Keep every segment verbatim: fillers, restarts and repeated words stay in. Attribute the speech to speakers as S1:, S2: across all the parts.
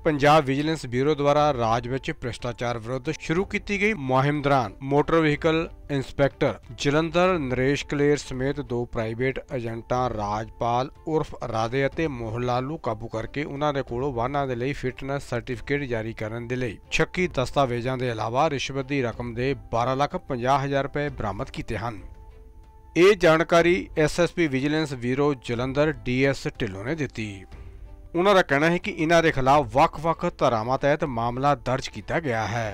S1: Punjab vigilance bureau द्वारा राज विच भ्रष्टाचार विरुद्ध शुरू की गई मुहिम दौरान motor vehicle inspector Jalandhar Naresh Kaler समेत दो प्राइवेट एजेंटां राजपाल उर्फ राधे ਅਤੇ मोहनलाल ਨੂੰ काबू करके उन्हां दे कोलों वाहनां दे लई फिटनेस सर्टिफिकेट जारी करन दे लई छक्की दस्तावेजां दे इलावा रिश्वत दी रकम दे बारह ਲੱਖ ਪੰਜਾਹ हज़ार रुपए बरामद कीते ਹਨ। ਇਹ जानकारी S S P vigilance bureau Jalandhar D S Dhillon ने दी। उन्हों का कहना है कि इन्हां दे खिलाफ वख-वख धारावां तहत मामला दर्ज किया गया है।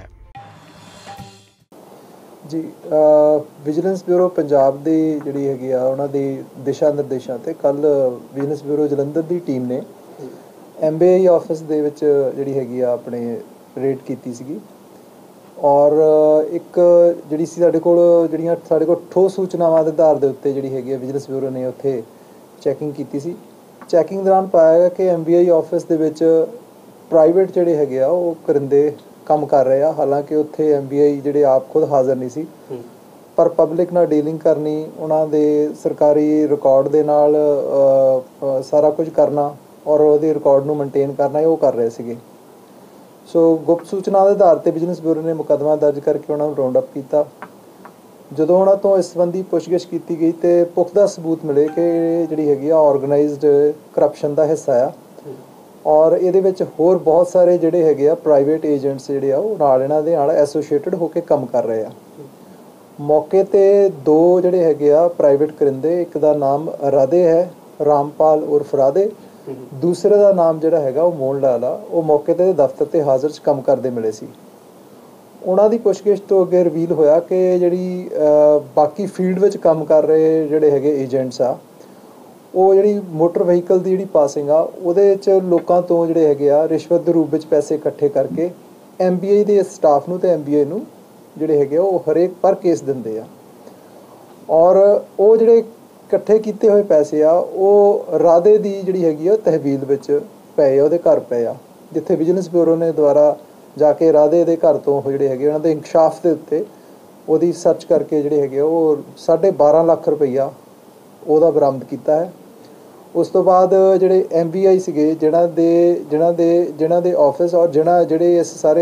S2: जी विजिलेंस ब्यूरो पंजाब की जिहड़ी हैगी आ उन्हां दी दिशा निर्देशों ते कल विजिलेंस ब्यूरो जलंधर की टीम ने एम बी आई ऑफिस दे विच जिहड़ी हैगी आ अपने रेड कीती सीगी और एक जिहड़ी सी साडे कोल जिहड़ियां साडे कोल ठोस सूचनावां दे आधार दे उत्ते जिहड़ी हैगी आ विजिलेंस ब्यूरो ने उत्थे चैकिंग कीती सी। चैकिंग दौरान पाया गया कि एम बी आई ऑफिस दे विच प्राइवेट जिहड़े हैगे आ वो करिंदे काम कर रहे आ, हालांकि उत्थे एम बी आई जिहड़े आप खुद हाज़र नहीं सी पर पब्लिक नाल डीलिंग करनी उन्हां दे सरकारी रिकॉर्ड दे नाल सारा कुछ करना और उहदे रिकॉर्ड नूं मेनटेन करना वो कर रहे सीगे। सो गुप्त सूचना के आधार पर विजिलेंस ब्यूरो ने मुकदमा दर्ज करके उन्होंने राउंड अप किया। जो उन्होंने तो इस संबंधी पुछगिछ की गई तो पुख्ता सबूत मिले कि जी हैगी ऑर्गेनाइज्ड करप्शन का हिस्सा आ और ये होर बहुत सारे जोड़े है प्राइवेट एजेंट्स जोड़े नाल इन्हां दे नाल एसोसीएटेड होकर काम कर रहे हैं। मौके ते दो जोड़े है प्राइवेट करिंदे, एक का नाम राधे है रामपाल उर्फ राधे, दूसरे का नाम जोड़ा है वो मोहनलाल आ, वो मौके ते दफ्तर ते हाज़र च काम करते मिले सी। उन्हां दी पुछगिछ तो अगे रिवील होया कि जिहड़ी बाकी फील्ड विच काम कर रहे जिहड़े हैगे एजेंट्स आ वो जिहड़ी मोटर व्हीकल की जिहड़ी पासिंग आ उहदे च लोकां तो जिहड़े हैगे आ रिश्वत दे रूप विच पैसे इकट्ठे करके एम बी आई दे स्टाफ नूं ते एम बी आई नूं जिहड़े हैगे वो हरेक पर केस दिंदे आ और वो जिहड़े इकट्ठे कीते हुए पैसे आ वो राधे दी जिहड़ी हैगी आ तहवील विच पए आ, उहदे घर पए आ, जिथे विजिलेंस ब्यूरो ने द्वारा जाके राधे दे घर तो जोड़े है उन्होंने दे इंकशाफ के उत्ते वो सर्च करके जोड़े है वो साढ़े बारह लाख रुपया वो बरामद किया है। उस तो बाद जोड़े एम बी आई से जिन्हों दे जिन्हों दे जिन्हों दे ऑफिस और जिन्हों जोड़े इस सारे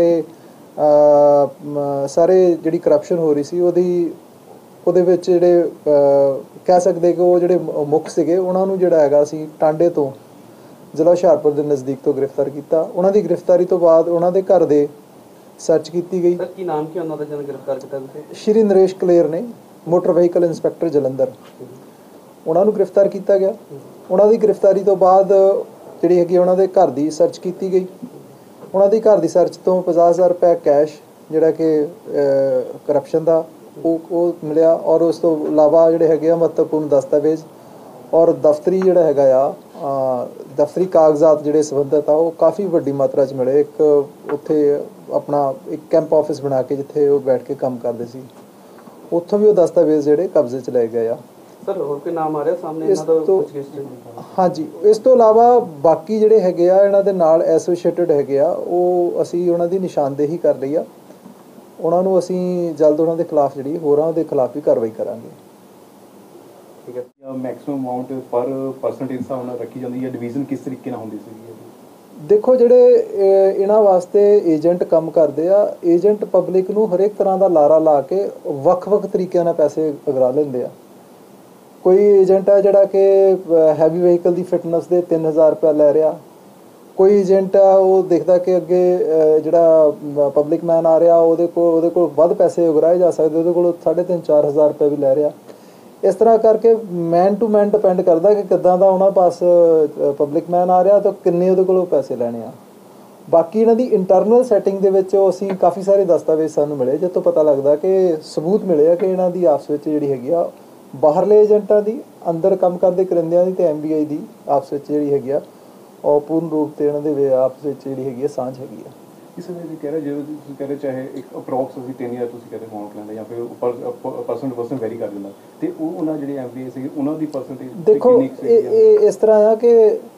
S2: आ, सारे जी करप्शन हो रही सी वो जोड़े कह सकते कि वो जोड़े मुख से उन्होंने जोड़ा है असी टांडे तो जिला हुशियारपुर के नज़दीक तो गिरफ्तार किया। उन्होंने गिरफ्तारी तो बाद उन्होंने घर दे सर्च की गई।
S3: की नाम की उन्होंने जन गिरफ्तार किया?
S2: श्री नरेश कलेर ने मोटर व्हीकल इंस्पैक्टर जलंधर, उन्होंने गिरफ्तार किया गया। उन्होंने गिरफ्तारी तो बाद जी है उन्होंने घर की सर्च की गई। उन्होंने घर की सर्च तो पचास हज़ार रुपया कैश जोड़ा कि करप्शन का वो मिले और उस तो इलावा जोड़े है महत्वपूर्ण दस्तावेज और दफ्तरी जोड़ा है दफ्तरी कागजात जोड़े संबंधित आ वो काफ़ी वड्डी मात्रा च मिले। एक उत्थे अपना एक कैंप ऑफिस बना के जिथे वो बैठ के काम करते सी उत्थों भी वो दस्तावेज जोड़े कब्जे च ले गए आ।
S3: सर होर कोई नाम आ रहा सामने
S2: इस तो हाँ जी, इस तो इलावा बाकी जोड़े है इन्हां दे नाल एसोसीएटेड है वो असी उन्हां दी निशानदेही कर रही आ, उन्होंने असी जल्द उन्हां दे खिलाफ जी होरां दे खिलाफ भी कार्रवाई करांगे।
S4: मैक्सिमम अमाउंट पर परसेंटेज हिसाब नाल रखी जाती है, डिवीजन किस तरीके नाल हुंदी सी?
S2: देखो जिहड़े इन्हां वास्ते एजेंट काम करते आ, एजेंट पब्लिक नूं हर एक तरह का लारा ला के वख-वख तरीके नाल पैसे अगरा लैंदे आ। कोई एजेंट है जिहड़ा कि हैवी व्हीकल की फिटनेस दे तीन हज़ार रुपया लै रहा, कोई एजेंट आ वो देखदा कि अगे जिहड़ा पब्लिक मैन आ रहा उहदे कोल उहदे कोल वध पैसे उगराए जा सकदे, उहदे कोल साढ़े तीन चार हज़ार रुपया भी लै रहा। इस तरह करके मैन टू मैन डिपेंड करता कि किदां दा उन्हां पास पब्लिक मैन आ रहा तो किन्ने उहदे कोलों पैसे लैणे आ। बाकी इन्हां दी इंटरनल सैटिंग दे विच असीं काफ़ी सारे दस्तावेज सानूं मिले जिस तो पता लगदा कि सबूत मिले कि इन्हां दी आपस विच जिहड़ी हैगी आ बाहरले एजेंटां दी अंदर काम करदे करिंदियां दी ते एम बी आई दी आपस विच जिहड़ी हैगी आ और पूर्ण रूप से इन्हां दे आपस विच जिहड़ी हैगी आ सांझ हैगी आ।
S4: इस वे कह रहे जो कह रहे चाहे एक अप्रॉक्स अभी तीन हज़ार तुम कह रहे अमाउंट लैंदा या फिर परसेंट परसेंट वैरी कर दिंदा ते उन्होंने जिहड़े एम बी ए सी उन्होंने परसेंटेज
S2: देखो ये इस तरह आ कि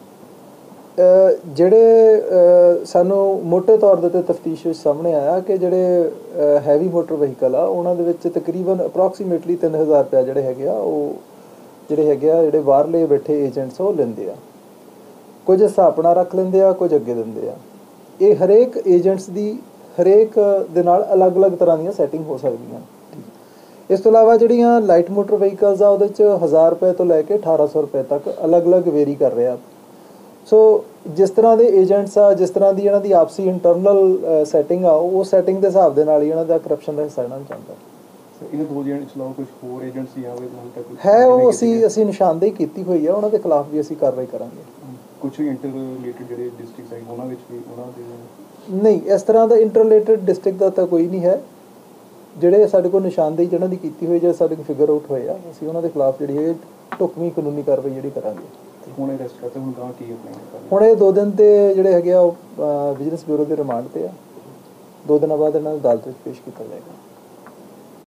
S2: ਜਿਹੜੇ ਸਾਨੂੰ ਮੋਟੇ ਤੌਰ ਦੇ 'ਤੇ ਤਫਤੀਸ਼ ਵਿੱਚ ਸਾਹਮਣੇ ਆਇਆ ਕਿ ਜਿਹੜੇ ਹੈਵੀ ਮੋਟਰ ਵਹੀਕਲ ਆ ਉਹਨਾਂ ਦੇ ਵਿੱਚ ਤਕਰੀਬਨ ਅਪਰੋਕਸੀਮੇਟਲੀ ਤਿੰਨ ਹਜ਼ਾਰ ਰੁਪਇਆ ਜਿਹੜੇ ਹੈਗੇ ਆ ਉਹ ਜਿਹੜੇ ਹੈਗੇ ਆ ਜਿਹੜੇ ਬਾਹਰਲੇ ਬੈਠੇ ਏਜੰਟਸ ਉਹ ਲੈਂਦੇ ਆ। ਕੁਝ ਹਿਸਾਬ ਨਾਲ ਰੱਖ ਲੈਂਦੇ ਆ, ਕੁਝ ਅੱਗੇ ਦਿੰਦੇ ਆ। ਇਹ ਹਰੇਕ ਏਜੰਟਸ ਦੀ ਹਰੇਕ ਦੇ ਨਾਲ ਅਲੱਗ-ਅਲੱਗ ਤਰ੍ਹਾਂ ਦੀਆਂ ਸੈਟਿੰਗ ਹੋ ਸਕਦੀਆਂ। ਇਸ ਤੋਂ ਇਲਾਵਾ ਜਿਹੜੀਆਂ ਲਾਈਟ ਮੋਟਰ ਵਹੀਕਲਸ ਆ ਉਹਦੇ 'ਚ ਹਜ਼ਾਰ ਰੁਪਏ ਤੋਂ ਲੈ ਕੇ ਅਠਾਰਾਂ ਸੌ ਰੁਪਏ ਤੱਕ ਅਲੱਗ-ਅਲੱਗ ਵੇਰੀ ਕਰ ਰਿਹਾ। ਸੋ ਜਿਸ ਤਰ੍ਹਾਂ ਦੇ ਏਜੰਟਸ ਆ, ਜਿਸ ਤਰ੍ਹਾਂ ਦੀ ਇਹਨਾਂ ਦੀ ਆਪਸੀ ਇੰਟਰਨਲ ਸੈਟਿੰਗ ਆ, ਉਹ ਸੈਟਿੰਗ ਦੇ ਹਿਸਾਬ ਦੇ ਨਾਲ ਹੀ ਇਹਨਾਂ ਦਾ ਕਰਪਸ਼ਨ ਦਾ ਹਿੱਸਾ ਇਹਨਾਂ ਨੂੰ ਚਾਹੁੰਦਾ।
S4: ਇਹਨਾਂ ਦੋ ਏਜੰਟਸ ਇਲਾਵਾ ਕੁਝ ਹੋਰ ਏਜੰਟਸ ਜਾਂ ਹਾਲੇ ਤੱਕ
S2: ਹੈ ਉਹ ਅਸੀਂ ਅਸੀਂ ਨਿਸ਼ਾਨਦੇਹੀ ਕੀਤੀ ਹੋਈ ਆ, ਉਹਨਾਂ ਦੇ ਖਿਲਾਫ ਵੀ ਅਸੀਂ ਕਾਰਵਾਈ ਕਰਾਂਗੇ।
S4: ਕੁਝ ਇੰਟਰ ਰਿਲੇਟਡ ਜਿਹੜੇ ਡਿਸਟ੍ਰਿਕਟਸ ਹੈ ਉਹਨਾਂ ਵਿੱਚ ਵੀ ਉਹਨਾਂ ਦੇ
S2: ਨਹੀਂ, ਇਸ ਤਰ੍ਹਾਂ ਦਾ ਇੰਟਰ ਰਿਲੇਟਡ ਡਿਸਟ੍ਰਿਕਟ ਦਾ ਤਾਂ ਕੋਈ ਨਹੀਂ ਹੈ। ਜਿਹੜੇ ਸਾਡੇ ਕੋਲ ਨਿਸ਼ਾਨਦੇਹੀ ਜਿਹਨਾਂ ਦੀ ਕੀਤੀ ਹੋਈ, ਜਿਹੜੇ ਸਾਡੇ ਕੋਲ ਫਿਗਰ ਆਊਟ ਹੋਏ ਆ, ਅਸੀਂ ਉਹਨਾਂ ਦੇ ਖਿਲਾਫ ਜਿਹੜੀ ਹੈ ਢੁਕਵੀਂ ਕਾਨੂੰਨੀ ਕਾਰਵਾਈ ਜਿਹੜੀ ਕਰਾਂਗੇ।
S4: ਹੁਣ ਅਰੈਸਟ ਕਰਤੇ, ਹੁਣ ਗਾਂ ਕੀ ਅਪਲਾਈ
S2: ਹੁਣ ਇਹ ਦੋ ਦਿਨ ਤੇ ਜਿਹੜੇ ਹੈਗੇ ਆ ਉਹ ਵਿਜੀਲੈਂਸ ਬਿਊਰੋ ਦੇ ਰਿਮਾਂਡ ਤੇ ਆ। ਦੋ ਦਿਨਾਂ ਬਾਅਦ ਇਹਨਾਂ ਨੂੰ ਅਦਾਲਤ ਵਿੱਚ ਪੇਸ਼ ਕੀਤਾ ਜਾਏਗਾ।